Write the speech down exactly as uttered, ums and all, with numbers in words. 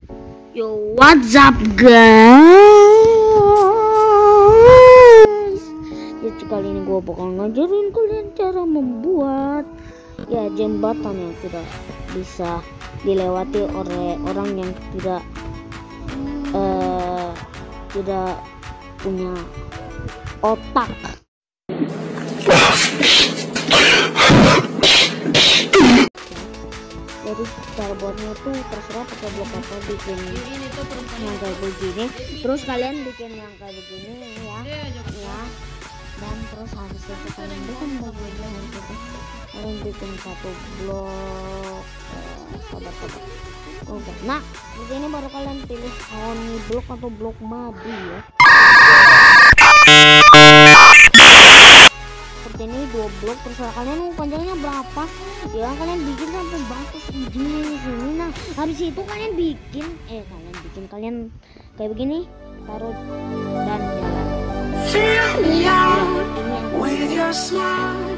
Yo, what's up guys? Ya, kali ini gue bakal ngajarin kalian cara membuat ya jembatan yang tidak bisa dilewati oleh orang yang tidak uh, tidak punya otak. Jadi cara buatnya itu terserah pakai blok apa, bikin yang kayak begini, terus kalian bikin yang kayak begini ya, ya. Dan terus habis itu kalian bikin bagian gitu, kalian bikin satu blok eh, sahabat-sahabat. Oke, nah begini baru kalian pilih honey block atau blok madu ya. Seperti ini dua blok, terserah kalian mau panjangnya berapa ya, kalian bikin sampai batas ujungnya sini. Nah habis itu kalian bikin eh kalian bikin kalian kayak begini, taruh dan jalan. Fill me out with your smile.